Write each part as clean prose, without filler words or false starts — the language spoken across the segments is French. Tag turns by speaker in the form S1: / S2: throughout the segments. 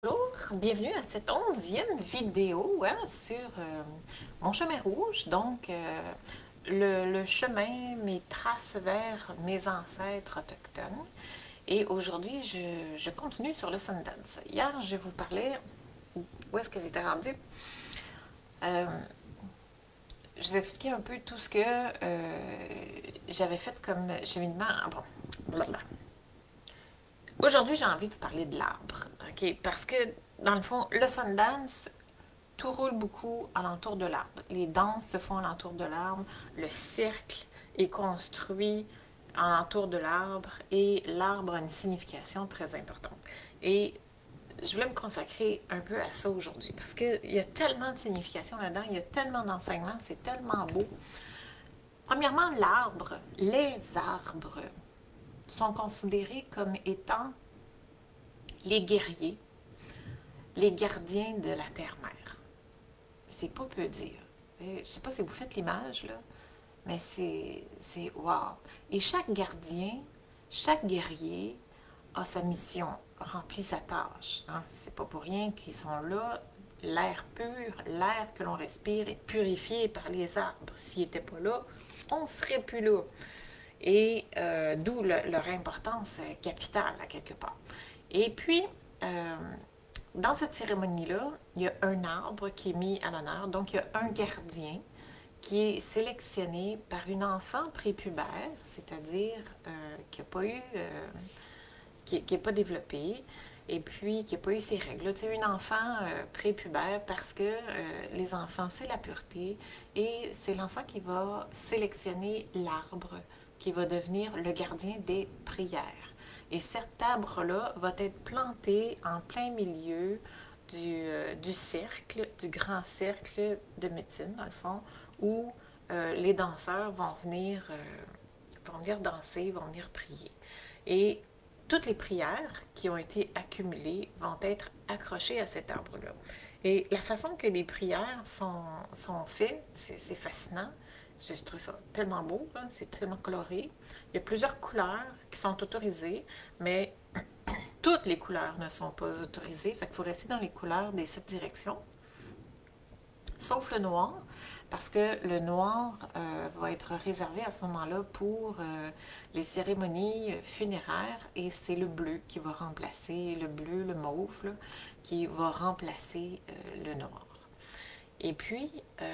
S1: Bonjour, bienvenue à cette 11e vidéo sur mon chemin rouge, donc le chemin, mes traces vers mes ancêtres autochtones. Et aujourd'hui, je continue sur le Sundance. Hier, je vous parlais, où est-ce que j'étais rendue? Euh, je vous expliquais un peu tout ce que j'avais fait comme cheminement. Bon, blablabla. Aujourd'hui, j'ai envie de vous parler de l'arbre, ok? Parce que, dans le fond, le Sundance, tout roule beaucoup alentour de l'arbre. Les danses se font alentour de l'arbre, le cercle est construit alentour de l'arbre et l'arbre a une signification très importante. Et je voulais me consacrer un peu à ça aujourd'hui parce qu'il y a tellement de signification là-dedans, il y a tellement d'enseignements, c'est tellement beau. Premièrement, l'arbre, les arbres sont considérés comme étant les guerriers, les gardiens de la terre-mère. C'est pas peu dire. Je sais pas si vous faites l'image, là, mais c'est wow. Et chaque gardien, chaque guerrier a sa mission, remplit sa tâche. Hein. C'est pas pour rien qu'ils sont là. L'air pur, l'air que l'on respire est purifié par les arbres. S'ils n'étaient pas là, on ne serait plus là. Et d'où leur importance capitale, à quelque part. Et puis, euh, dans cette cérémonie-là, il y a un arbre qui est mis à l'honneur. Donc, il y a un gardien qui est sélectionné par une enfant prépubère, c'est-à-dire qui n'a pas eu, qui n'est pas développée, et puis qui n'a pas eu ses règles. C'est une enfant prépubère parce que les enfants, c'est la pureté, et c'est l'enfant qui va sélectionner l'arbre qui va devenir le gardien des prières. Et cet arbre-là va être planté en plein milieu du cercle, du grand cercle de médecine, dans le fond, où les danseurs vont venir danser, vont venir prier. Et toutes les prières qui ont été accumulées vont être accrochées à cet arbre-là. Et la façon que les prières sont faites, c'est fascinant. Je trouve ça tellement beau, c'est tellement coloré. Il y a plusieurs couleurs qui sont autorisées, mais toutes les couleurs ne sont pas autorisées. Fait qu'il faut rester dans les couleurs des 7 directions, sauf le noir, parce que le noir va être réservé à ce moment-là pour les cérémonies funéraires et c'est le bleu qui va remplacer, le bleu, le mauve, là, qui va remplacer le noir. Et puis,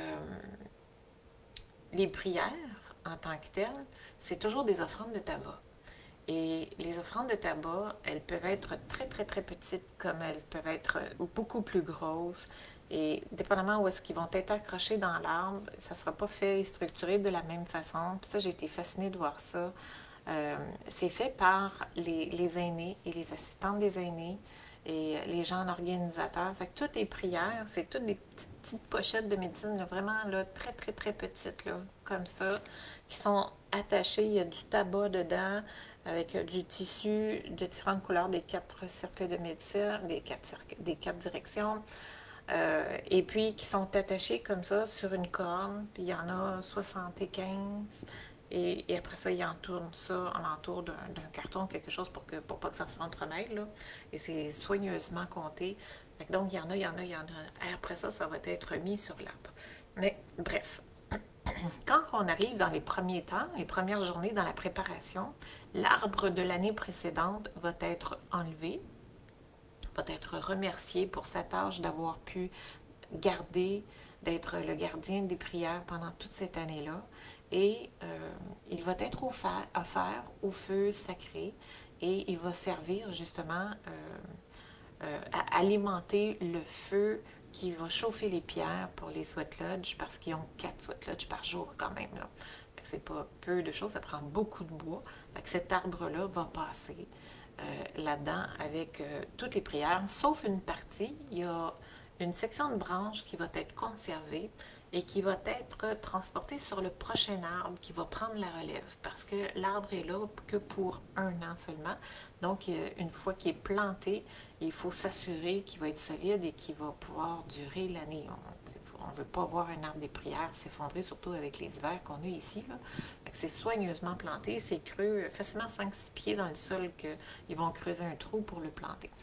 S1: les prières, en tant que telles, c'est toujours des offrandes de tabac. Et les offrandes de tabac, elles peuvent être très, très, très petites, comme elles peuvent être beaucoup plus grosses. Et dépendamment où est-ce qu'ils vont être accrochés dans l'arbre, ça ne sera pas fait et structuré de la même façon. Puis ça, j'ai été fascinée de voir ça. C'est fait par les aînés et les assistantes des aînés et les gens organisateurs. Fait que toutes les prières, c'est toutes des petites pochettes de médecine, là, vraiment là, très, très, très petites, là, comme ça, qui sont attachées. Il y a du tabac dedans avec du tissu de différentes couleurs des 4 cercles de médecine, des quatre directions. Et puis qui sont attachés comme ça sur une corde. Puis il y en a 75. Et après ça, ils entourent ça alentour d'un carton, quelque chose pour pas que ça s'entremêle. Là. Et c'est soigneusement compté. Donc, il y en a. Et après ça, ça va être mis sur l'arbre. Mais bref, quand on arrive dans les premiers temps, les premières journées dans la préparation, l'arbre de l'année précédente va être enlevé, va être remercié pour sa tâche d'avoir pu garder, d'être le gardien des prières pendant toute cette année-là. Et il va être offert au feu sacré et il va servir justement à alimenter le feu qui va chauffer les pierres pour les sweat lodges parce qu'ils ont 4 sweat lodges par jour quand même. Là. C'est pas peu de choses, ça prend beaucoup de bois. Fait que cet arbre-là va passer là-dedans avec toutes les prières, sauf une partie. Il y a une section de branche qui va être conservée et qui va être transportée sur le prochain arbre qui va prendre la relève parce que l'arbre est là que pour un an seulement. Donc, une fois qu'il est planté, il faut s'assurer qu'il va être solide et qu'il va pouvoir durer l'année. On ne veut pas voir un arbre des prières s'effondrer, surtout avec les hivers qu'on a ici. C'est soigneusement planté, c'est creux, facilement 5-6 pieds dans le sol qu'ils vont creuser un trou pour le planter.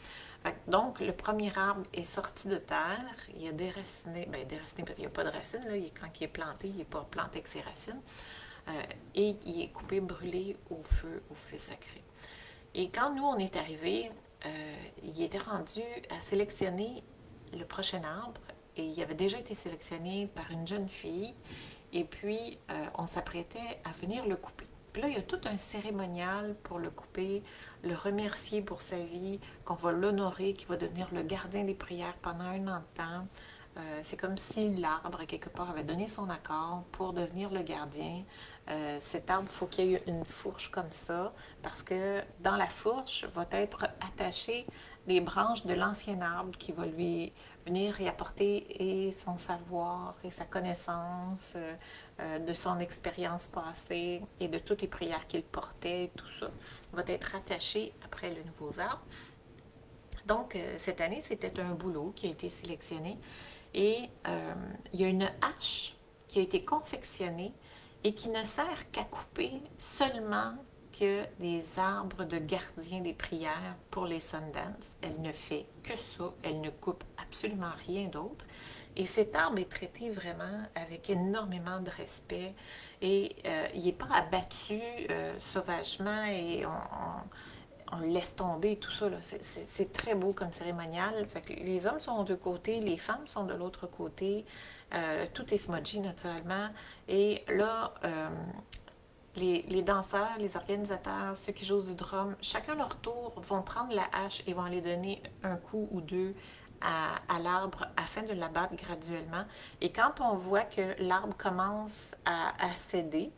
S1: Donc, le premier arbre est sorti de terre, il a déraciné, bien déraciné parce qu'il n'y a pas de racines, là, quand il est planté, il n'est pas planté avec ses racines, et il est coupé, brûlé au feu sacré. Et quand nous, on est arrivés, il était rendu à sélectionner le prochain arbre, et il avait déjà été sélectionné par une jeune fille, et puis on s'apprêtait à venir le couper. Puis là, il y a tout un cérémonial pour le couper, le remercier pour sa vie, qu'on va l'honorer, qu'il va devenir le gardien des prières pendant un an de temps. C'est comme si l'arbre, quelque part, avait donné son accord pour devenir le gardien. Cet arbre, il faut qu'il y ait une fourche comme ça, parce que dans la fourche va être attaché des branches de l'ancien arbre qui va lui venir y apporter et son savoir et sa connaissance de son expérience passée et de toutes les prières qu'il portait, tout ça va être attaché après le nouveau arbre. Donc, cette année, c'était un bouleau qui a été sélectionné et il y a une hache qui a été confectionnée et qui ne sert qu'à couper seulement que des arbres de gardien des prières pour les Sundance. Elle ne fait que ça, elle ne coupe absolument rien d'autre. Et cet arbre est traité vraiment avec énormément de respect et il n'est pas abattu sauvagement et on le laisse tomber et tout ça. C'est très beau comme cérémonial. Fait que les hommes sont de côté, les femmes sont de l'autre côté. Tout est smudgy naturellement. Et là, les danseurs, les organisateurs, ceux qui jouent du drum, chacun leur tour vont prendre la hache et vont aller donner un coup ou deux à l'arbre afin de l'abattre graduellement. Et quand on voit que l'arbre commence à céder,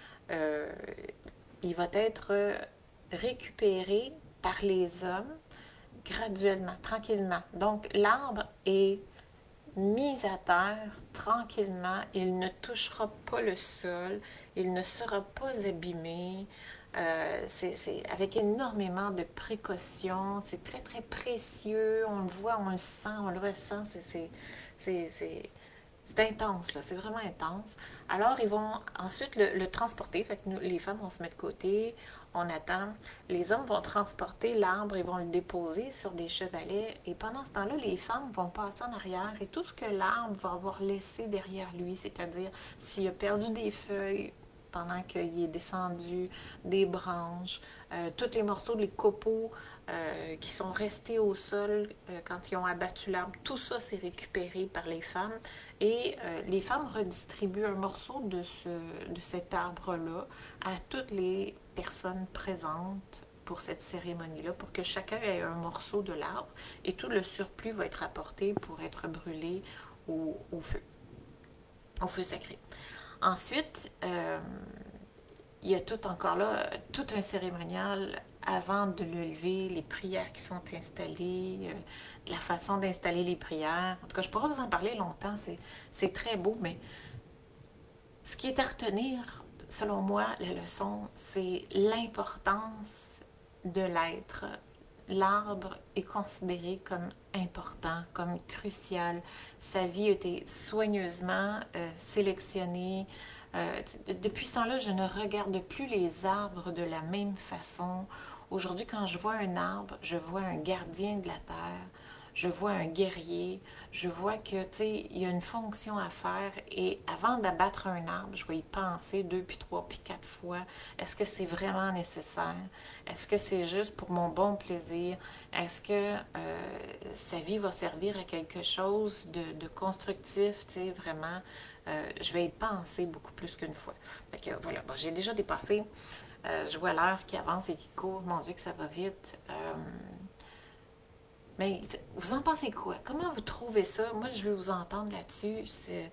S1: il va être récupéré par les hommes graduellement, tranquillement. Donc l'arbre est mis à terre tranquillement, il ne touchera pas le sol, il ne sera pas abîmé. C'est avec énormément de précautions, c'est très très précieux, on le voit, on le sent, on le ressent, c'est intense, là, c'est vraiment intense. Alors, ils vont ensuite le transporter, fait que nous, les femmes, on se met de côté, on attend. Les hommes vont transporter l'arbre, ils vont le déposer sur des chevalets, et pendant ce temps-là, les femmes vont passer en arrière, et tout ce que l'arbre va avoir laissé derrière lui, c'est-à-dire s'il a perdu des feuilles pendant qu'il est descendu, des branches, tous les morceaux, les copeaux qui sont restés au sol quand ils ont abattu l'arbre, tout ça c'est récupéré par les femmes et les femmes redistribuent un morceau de cet arbre-là à toutes les personnes présentes pour cette cérémonie-là, pour que chacun ait un morceau de l'arbre et tout le surplus va être apporté pour être brûlé au feu sacré. Ensuite, il y a tout encore là, tout un cérémonial avant de le lever, les prières qui sont installées, la façon d'installer les prières. En tout cas, je pourrais vous en parler longtemps, c'est très beau, mais ce qui est à retenir, selon moi, la leçon, c'est l'importance de l'être. L'arbre est considéré comme important, comme crucial. Sa vie a été soigneusement sélectionnée. Depuis ce temps-là, je ne regarde plus les arbres de la même façon. Aujourd'hui, quand je vois un arbre, je vois un gardien de la terre, je vois un guerrier, je vois que, tu sais, il y a une fonction à faire et avant d'abattre un arbre, je vais y penser 2, puis 3, puis 4 fois. Est-ce que c'est vraiment nécessaire? Est-ce que c'est juste pour mon bon plaisir? Est-ce que sa vie va servir à quelque chose de constructif, tu sais, vraiment? Je vais y penser beaucoup plus qu'une fois. Fait que voilà, bon, j'ai déjà dépassé. Je vois l'heure qui avance et qui court. Mon Dieu, que ça va vite. Mais vous en pensez quoi? Comment vous trouvez ça? Moi, je veux vous entendre là-dessus.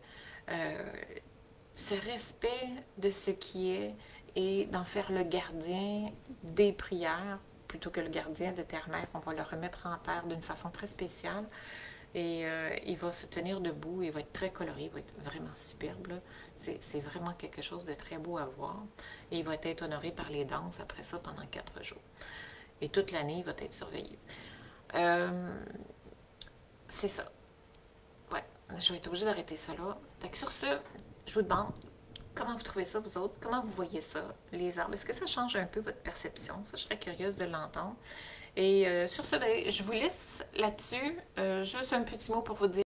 S1: Ce respect de ce qui est et d'en faire le gardien des prières plutôt que le gardien de terre-mère. On va le remettre en terre d'une façon très spéciale. Et il va se tenir debout, il va être très coloré, il va être vraiment superbe. C'est vraiment quelque chose de très beau à voir. Et il va être honoré par les danses après ça pendant 4 jours. Et toute l'année, il va être surveillé. C'est ça. Ouais, je vais être obligée d'arrêter ça là. Fait que sur ce, je vous demande, Comment vous trouvez ça, vous autres? Comment vous voyez ça, les arbres? Est-ce que ça change un peu votre perception? Ça, je serais curieuse de l'entendre. Et sur ce, ben, je vous laisse là-dessus. Juste un petit mot pour vous dire